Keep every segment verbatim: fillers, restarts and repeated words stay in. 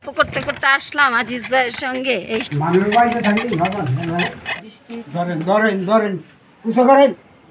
করতে করতে আসলাম আজিজ ভাইয়ের সঙ্গে। এই ধরেন ধরেন ধরেন উঁচু করেন।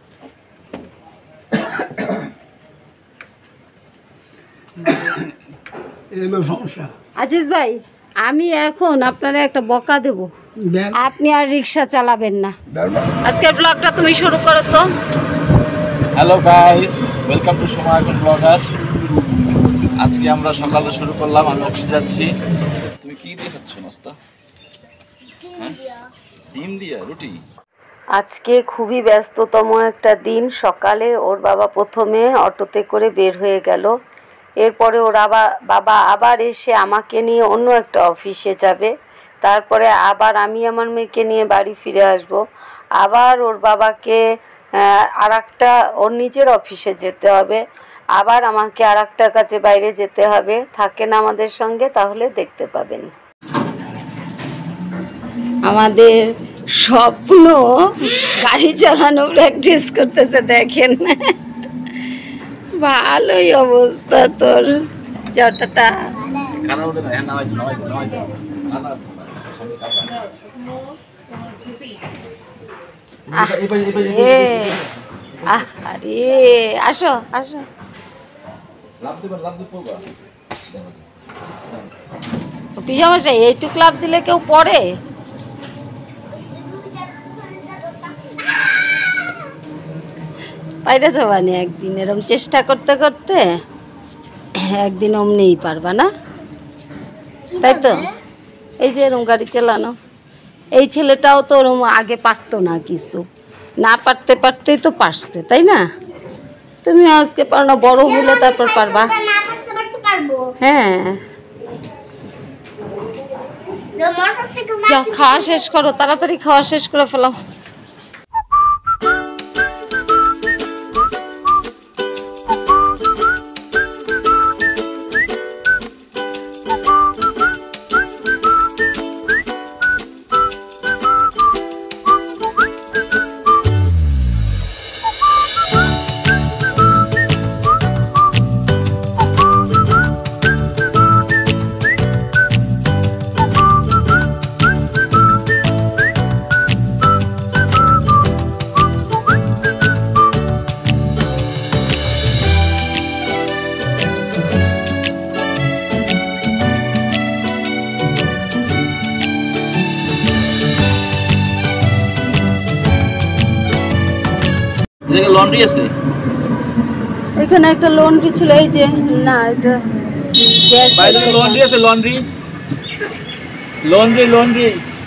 এলো সমস্যা। আজিজ ভাই, আমি এখন আপনারা একটা বকা দেব, আপনি আর রিক্সা চালাবেন না। আজকের ব্লগটা তুমি শুরু করো তো। হ্যালো গাইস, ওয়েলকাম টু সময় এখন ব্লগার। আজকে আমরা সকালে শুরু করলাম, আমি অফিসে যাচ্ছি। তুমি কি দিয়ে খাচ্ছ নাস্তা? হ্যাঁ, ডিম দিয়ে রুটি। আজকে খুবই ব্যস্ততম একটা দিন। সকালে ওর বাবা প্রথমে অটোতে করে বের হয়ে গেল, এরপরে ওর আবার বাবা আবার এসে আমাকে নিয়ে অন্য একটা অফিসে যাবে, তারপরে আবার আমি আমার মেয়েকে নিয়ে বাড়ি ফিরে আসব। আবার ওর বাবাকে আর একটা ওর নিজের অফিসে যেতে হবে, আবার আমাকে আর একটা কাছে বাইরে যেতে হবে। থাকেন আমাদের সঙ্গে, তাহলে দেখতে পাবেন। আমাদের স্বপ্ন গাড়ি চালানো প্র্যাকটিস করতেছে, দেখেন ভালোই অবস্থা তোর। জটাটা আরে আসো আসো, পিজামাশাই এইটুক লাভ দিলে কেউ পড়ে? পাইরা যাবানি একদিন, এরকম চেষ্টা করতে করতে একদিন অমনিই পারবা না, তাই তো? এই যে এরকম গাড়ি চালানো, এই ছেলেটাও তো ওরকম আগে পারতো না, কিছু না পারতে পারতেই তো পারছে, তাই না? তুমি আজকে পারো না, বড় হলে তারপর পারবা। হ্যাঁ, যাও খাওয়া শেষ করো, তাড়াতাড়ি খাওয়া শেষ করে ফেলাও। লন্ড্রি আছে এখানে, একটা লন্ড্রি ছিল, এই যে না এটা লন্ড্রি আছে, লন্ড্রি লন্ড্রি লন্ড্রি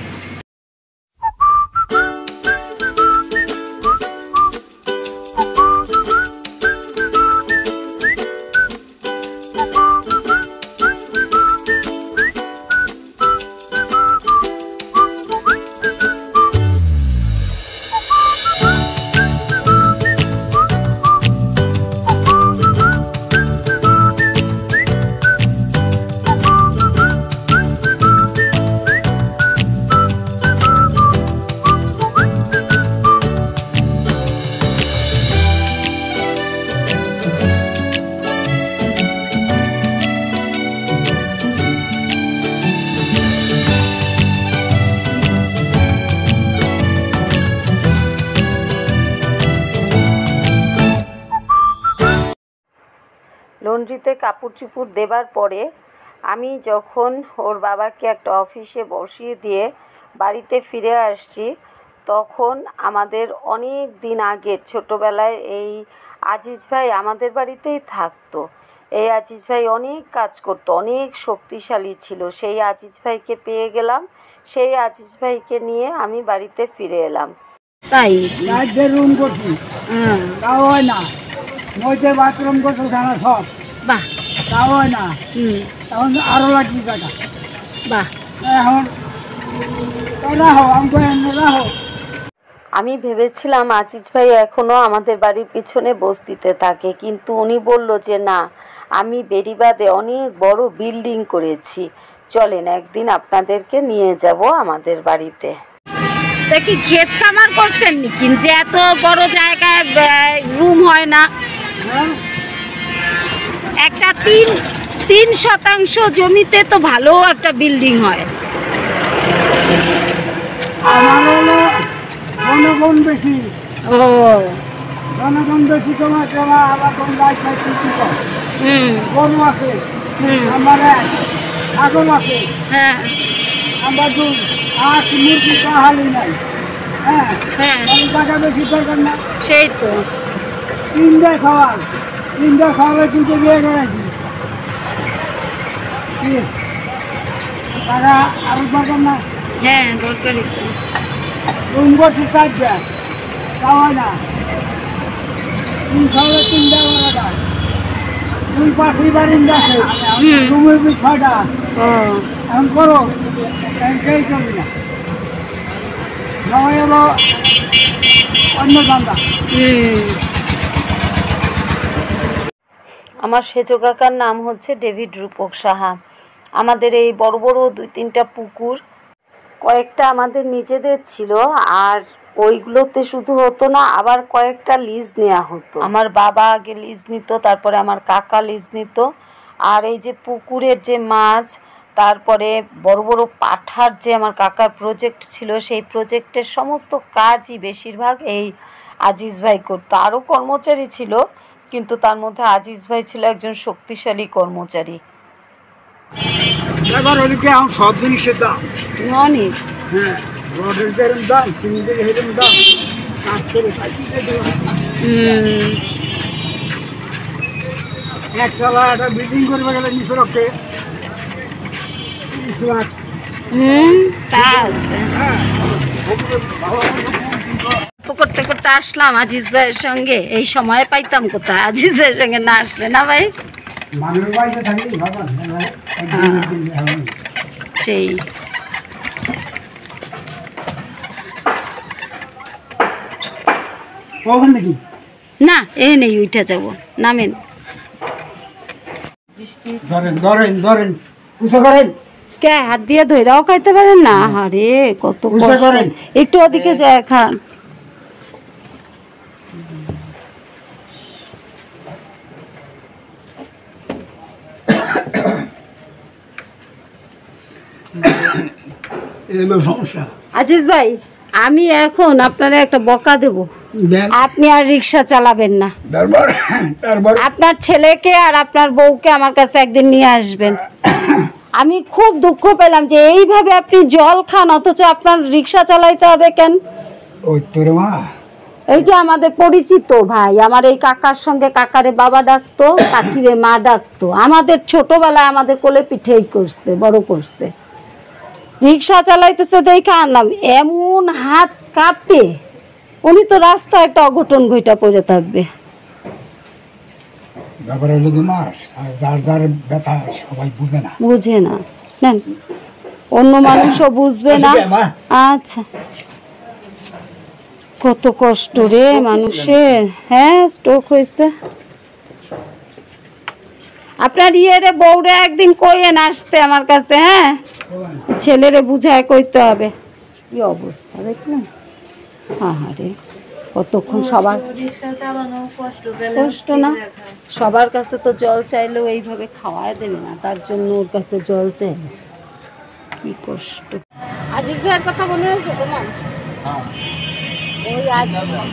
লন্ড্রিতে কাপড় চুপড় দেবার পরে আমি যখন ওর বাবাকে একটা অফিসে বসিয়ে দিয়ে বাড়িতে ফিরে আসছি, তখন আমাদের অনেক দিন আগের ছোটোবেলায় এই আজিজ ভাই আমাদের বাড়িতেই থাকতো। এই আজিজ ভাই অনেক কাজ করতো, অনেক শক্তিশালী ছিল। সেই আজিজ ভাইকে পেয়ে গেলাম, সেই আজিজ ভাইকে নিয়ে আমি বাড়িতে ফিরে এলাম। তাই রুম করছি, হ্যাঁ তাও হয় না, মধ্যে বাথরুম করছো জানা সব, বাহ, তাও হয় না, হুম তখন আরো লাগবে টাকা। বাহ, এখন রাখো, রাখো। আমি ভেবেছিলাম আজিজ ভাই এখনও আমাদের বাড়ির পিছনে বস্তিতে থাকে, কিন্তু উনি বলল যে না, আমি বেড়িবাঁধে অনেক বড় বিল্ডিং করেছি, চলেন একদিন আপনাদেরকে নিয়ে যাব আমাদের বাড়িতে। তা কি ক্ষেত খামার করছেন নাকি যে এত বড় জায়গায় রুম হয় না? একটা তিন তিন শতাংশ জমিতে তো ভালো একটা বিল্ডিং হয়। আমার হলো জনগণ বেশি। ও জনগণ বেশি তোমার জমা আবার কোন গাছ গাছ কিছু হুম গরু আছে, হুম আমার এক ছাগল আছে, হ্যাঁ আমার দুই আট মুরগি কাহালি নাই। হ্যাঁ হ্যাঁ তাহলে টাকা বেশি দরকার না। সেই তো তিনটা খাওয়ার তিনটা খাওয়ার কিন্তু বিয়ে করেছি। কি টাকা আরো দরকার না। হ্যাঁ দরকারই তো। রুম করছি চারটা খাওয়াই না। তিন খাওয়ার তিনটা ওরা দুই পাশেই বারিন্দা আছে, হুম রুমের বি ছয়টা। ও এখন করো সেই চলবি না। নয় হলো অন্য ধান্দা। হুম আমার সেজো কাকার নাম হচ্ছে ডেভিড রূপক সাহা। আমাদের এই বড় বড় দুই তিনটা পুকুর, কয়েকটা আমাদের নিজেদের ছিল, আর ওইগুলোতে শুধু হতো না, আবার কয়েকটা লিজ নেওয়া হতো। আমার বাবা আগে লিজ নিত, তারপরে আমার কাকা লিজ নিত। আর এই যে পুকুরের যে মাছ, তারপরে বড় বড় পাঠার যে আমার কাকার প্রজেক্ট ছিল, সেই প্রজেক্টের সমস্ত কাজই বেশিরভাগ এই আজিজ ভাই করতো। আরও কর্মচারী ছিল, কিন্তু তার মধ্যে আজিজ ভাই ছিল একজন শক্তিশালী কর্মচারী। এবার ওদিকে এখন সব জিনিসের দাম। অনেক হ্যাঁ, রডের যেরকম দাম, সিমেন্টের সেরকম দাম, কাজ করে একতলা একটা বিল্ডিং করবে গেলে নিচে রক্ষে তিরিশ লাখ। হুম তা আছে। হ্যাঁ করতে করতে আসলাম আজিজ ভাইয়ের সঙ্গে। এই সময় পাইতাম কোথায় আজিজ ভাইয়ের সঙ্গে না আসলে, না ভাই? মানুষ বাড়িতে থাকলেই ভালো। সেই কখন নাকি না এ নেই, উঠে যাবো, নামেন। ধরেন ধরেন ধরেন উঁচু করেন। কে হাত দিয়ে ধৈরাও খাইতে পারেন না? আরে কত উঁচু কষ্ট। করেন। একটু ওদিকে যায় খান। এগুলো সমস্যা। আজিজ ভাই, আমি এখন আপনারা একটা বকা দেব। দেন। আপনি আর রিক্সা চালাবেন না। তারপর তারপর আপনার ছেলেকে আর আপনার বউকে আমার কাছে একদিন নিয়ে আসবেন। আমি খুব দুঃখ পেলাম যে এইভাবে আপনি জল খান, অথচ আপনার রিক্সা চালাইতে হবে কেন? ওই তোর মা এই যে আমাদের পরিচিত ভাই, আমার এই কাকার সঙ্গে কাকারে বাবা ডাকতো, কাকিরে মা ডাকতো। আমাদের ছোটবেলায় আমাদের কোলে পিঠেই করছে, বড় করছে। রিক্সা চালাইতেছে দেখে আনলাম, এমন হাত কাঁপে, উনি তো রাস্তায় একটা অঘটন ঘইটা পড়ে থাকবে। ব্যাপার হলো দু মাস, আর যার যার ব্যথা সবাই বুঝে না। বুঝে না, নেন, অন্য মানুষও বুঝবে না। আচ্ছা, কত কষ্ট রে মানুষের। হ্যাঁ, স্ট্রোক হয়েছে। আপনার ইয়েরে বউরে একদিন কইয়েন আসতে আমার কাছে। হ্যাঁ, ছেলেরে বুঝায় কইতে হবে। কি অবস্থা দেখলেন? হ্যাঁ রে, কতক্ষণ সবার কষ্ট না। সবার কাছে তো জল চাইলেও এইভাবে খাওয়ায় দেবে না, তার জন্য ওর কাছে জল চাই। কি কষ্ট। আজিজ ভাইয়ের কথা মনে আছে তোমার? ওই আজ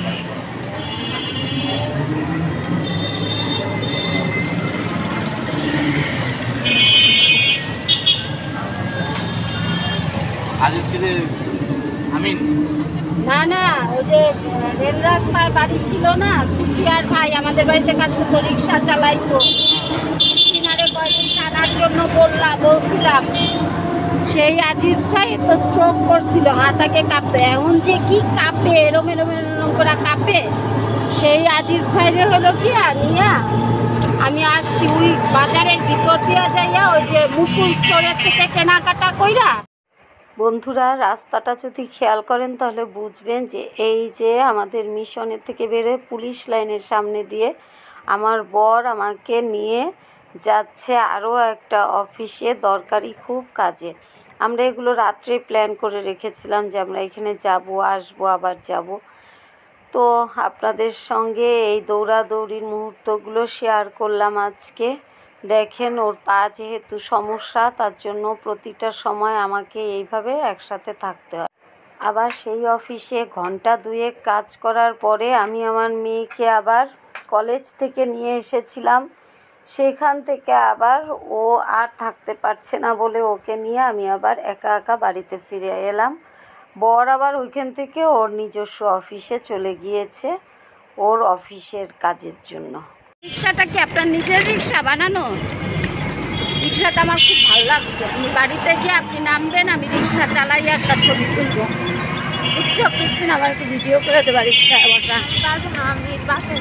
না না, ওই যে রেল রাস্তায় বাড়ি ছিল না, সুফিয়ার ভাই আমাদের বাড়িতে কাজ করতো, রিক্সা চালাইতো। কিনারে কয়েকদিন টানার জন্য বললাম বলছিলাম, সেই আজিজ ভাই তো স্ট্রোক করছিল, হাতাকে কাঁপতো। এখন যে কি কাঁপে, এরম এরম এরম করে কাঁপে। সেই আজিজ ভাইরে হলো কি আর নিয়া আমি আসছি ওই বাজারের ভিতর দিয়া যাইয়া, ওই যে মুকুল স্টোরের থেকে কেনাকাটা কইরা। বন্ধুরা, রাস্তাটা যদি খেয়াল করেন তাহলে বুঝবেন যে এই যে আমাদের মিশনের থেকে বেরোয় পুলিশ লাইনের সামনে দিয়ে আমার বর আমাকে নিয়ে যাচ্ছে আরও একটা অফিসে, দরকারি খুব কাজে। আমরা এগুলো রাত্রে প্ল্যান করে রেখেছিলাম যে আমরা এখানে যাব, আসবো, আবার যাব। তো আপনাদের সঙ্গে এই দৌড়াদৌড়ির মুহূর্তগুলো শেয়ার করলাম আজকে। দেখেন ওর পা যেহেতু সমস্যা, তার জন্য প্রতিটা সময় আমাকে এইভাবে একসাথে থাকতে হয়। আবার সেই অফিসে ঘন্টা দুয়েক কাজ করার পরে আমি আমার মেয়েকে আবার কলেজ থেকে নিয়ে এসেছিলাম। সেখান থেকে আবার ও আর থাকতে পারছে না বলে ওকে নিয়ে আমি আবার একা একা বাড়িতে ফিরে এলাম। বর আবার ওইখান থেকে ওর নিজস্ব অফিসে চলে গিয়েছে ওর অফিসের কাজের জন্য। রিক্সাটা কি আপনার নিজের রিক্সা বানানো? রিক্সাটা আমার খুব ভালো লাগছে। আপনি বাড়িতে গিয়ে আপনি নামবেন, আমি রিক্সা চালাই একটা ছবি তুলবো, বুঝছো? কিছুদিন আমার একটু ভিডিও করে দেবা রিক্সায় বসা। পারবো না আমি বাসায়।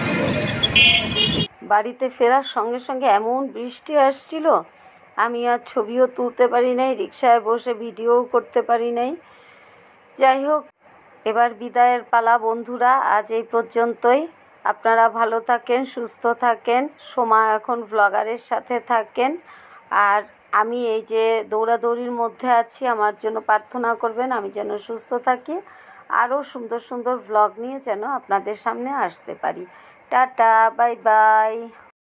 বাড়িতে ফেরার সঙ্গে সঙ্গে এমন বৃষ্টি আসছিল, আমি আর ছবিও তুলতে পারি নাই, রিক্সায় বসে ভিডিওও করতে পারি নাই। যাই হোক, এবার বিদায়ের পালা বন্ধুরা, আজ এই পর্যন্তই। আপনারা ভালো থাকেন, সুস্থ থাকেন, সময় এখন ব্লগারের সাথে থাকেন। আর আমি এই যে দৌড়াদৌড়ির মধ্যে আছি, আমার জন্য প্রার্থনা করবেন আমি যেন সুস্থ থাকি, আরও সুন্দর সুন্দর ব্লগ নিয়ে যেন আপনাদের সামনে আসতে পারি। Tata, bye by.